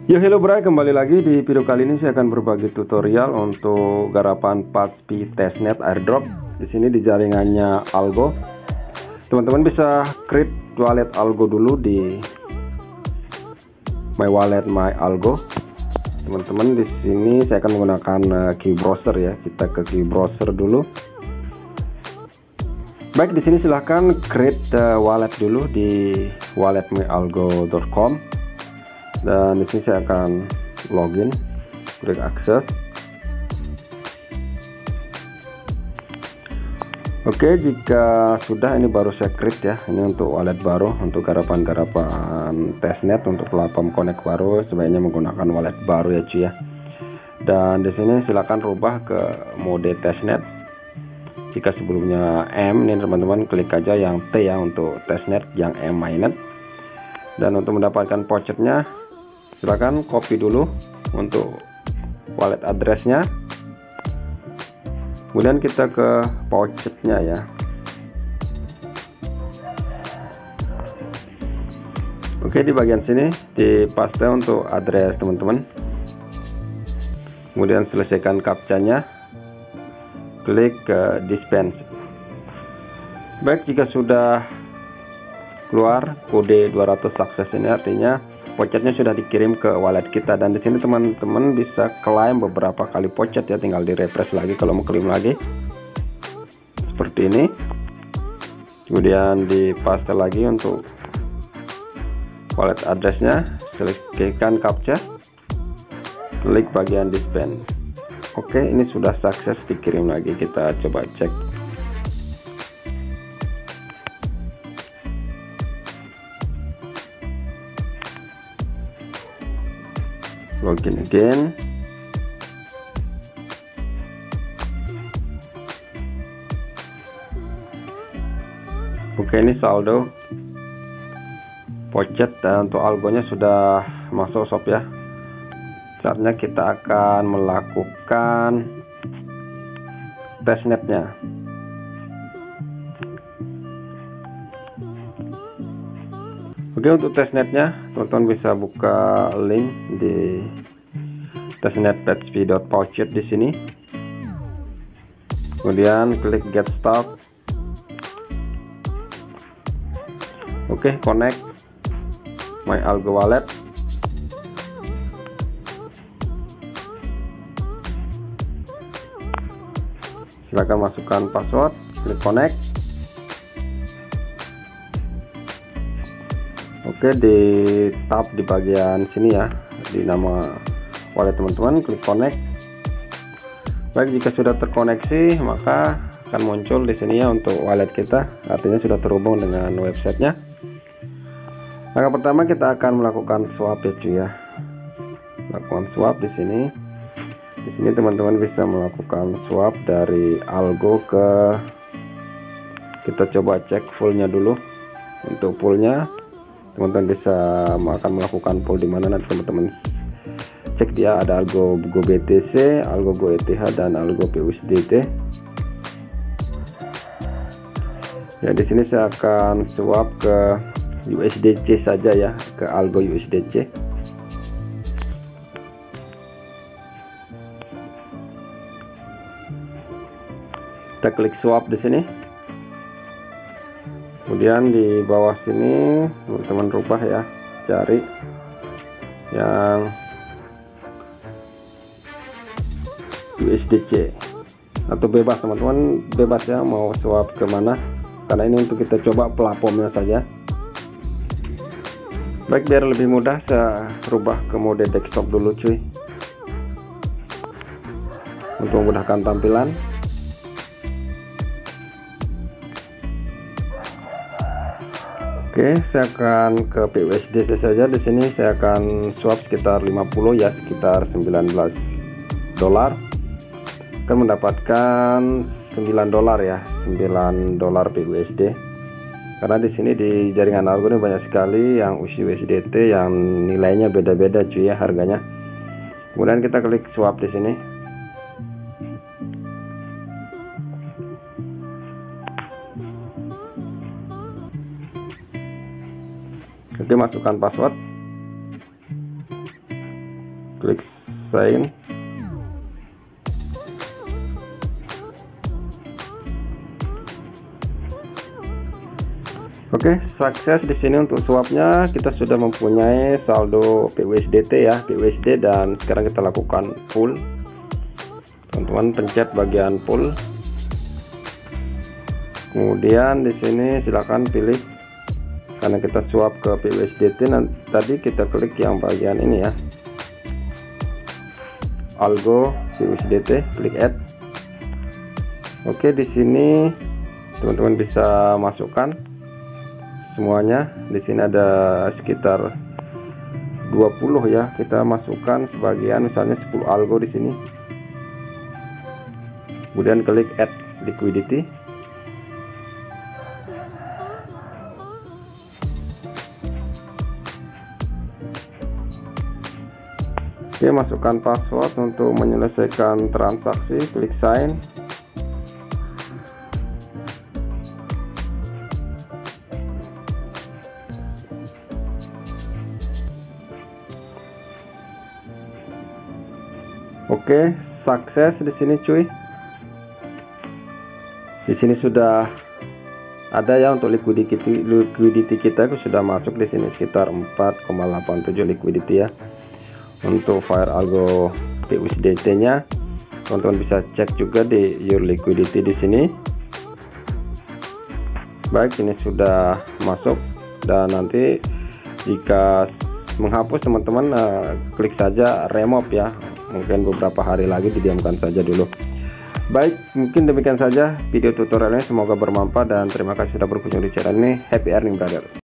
Yo, hello bro, kembali lagi di video kali ini saya akan berbagi tutorial untuk garapan PASP testnet airdrop. Di sini di jaringannya Algo. Teman-teman bisa create wallet Algo dulu di My Wallet My Algo. Teman-teman, di sini saya akan menggunakan key browser ya. Kita ke key browser dulu. Baik, di sini silahkan create wallet dulu di walletmyalgo.com. Dan di sini saya akan login, klik akses. Oke, jika sudah, ini baru saya create ya. Ini untuk wallet baru, untuk garapan testnet, untuk platform connect baru, sebaiknya menggunakan wallet baru ya cuy ya. Dan di sini silakan rubah ke mode testnet. Jika sebelumnya M, ini teman-teman klik aja yang T ya untuk testnet, yang M mainnet. Dan untuk mendapatkan vouchernya, silakan copy dulu untuk wallet addressnya, kemudian kita ke vouchernya ya. Oke, di bagian sini dipaste untuk address teman-teman, kemudian selesaikan captcha-nya, klik ke dispense. Baik, jika sudah keluar kode 200 sukses, ini artinya vouchernya sudah dikirim ke wallet kita. Dan di sini teman-teman bisa claim beberapa kali voucher ya, tinggal di refresh lagi kalau mau claim lagi seperti ini. Kemudian dipaste lagi untuk wallet addressnya, selesaikan captcha, klik bagian dispense. Oke, ini sudah sukses dikirim lagi. Kita coba cek. Login again. Oke, ini saldo voucher dan untuk algonya sudah masuk shop ya. Saatnya kita akan melakukan testnetnya. Oke, untuk testnetnya teman-teman bisa buka link di testnet.php.voucher di sini. Kemudian klik get start. Oke, connect my algo wallet. Silakan masukkan password, klik connect. Oke, di tab di bagian sini ya, di nama wallet teman-teman, klik connect. Baik, jika sudah terkoneksi maka akan muncul di sini ya untuk wallet kita, artinya sudah terhubung dengan websitenya. Langkah pertama kita akan melakukan swap ya cuy ya. Lakukan swap di sini. Di sini teman-teman bisa melakukan swap dari algo ke, kita coba cek fullnya dulu. Untuk fullnya teman-teman bisa akan melakukan full di mana, nanti teman-teman cek dia ada algo Go BTC, algo Go ETH dan algo USDT. Ya, di sini saya akan swap ke USDC saja ya, ke algo USDC. Kita klik swap di sini. Kemudian di bawah sini teman-teman rubah ya, cari yang USDC atau bebas, teman-teman bebas ya mau swap kemana, karena ini untuk kita coba platformnya saja. Baik, biar lebih mudah saya rubah ke mode desktop dulu cuy, untuk memudahkan tampilan. Oke, saya akan ke USDC saja. Di sini saya akan swap sekitar 50 ya, sekitar 19 dolar. Akan mendapatkan 9 dolar ya, 9 dolar USD. Karena di sini di jaringan algo ini banyak sekali yang USDT yang nilainya beda-beda cuy ya harganya. Kemudian kita klik swap di sini. Oke, masukkan password. klik sign. Oke, sukses di sini untuk swapnya. Kita sudah mempunyai saldo PUSDT ya, PUSD, dan sekarang kita lakukan pull. Teman-teman pencet bagian pull. Kemudian di sini silakan pilih, karena kita swap ke PUSDT. Tadi kita klik yang bagian ini ya, algo PUSDT, klik add. Oke, di sini teman-teman bisa masukkan semuanya. Di sini ada sekitar 20 ya. Kita masukkan sebagian, misalnya 10 algo di sini. Kemudian klik add liquidity. Oke, masukkan password untuk menyelesaikan transaksi, klik sign. Oke, sukses di sini cuy. Di sini sudah ada ya untuk liquidity kita itu sudah masuk di sini sekitar 4,87 liquidity ya. Untuk Fire Algo PUSDT-nya, teman-teman bisa cek juga di your liquidity di sini. Baik, ini sudah masuk, dan nanti jika menghapus teman-teman klik saja remove ya. Mungkin beberapa hari lagi didiamkan saja dulu. Baik, mungkin demikian saja video tutorialnya, semoga bermanfaat dan terima kasih sudah berkunjung di channel ini. Happy earning brother.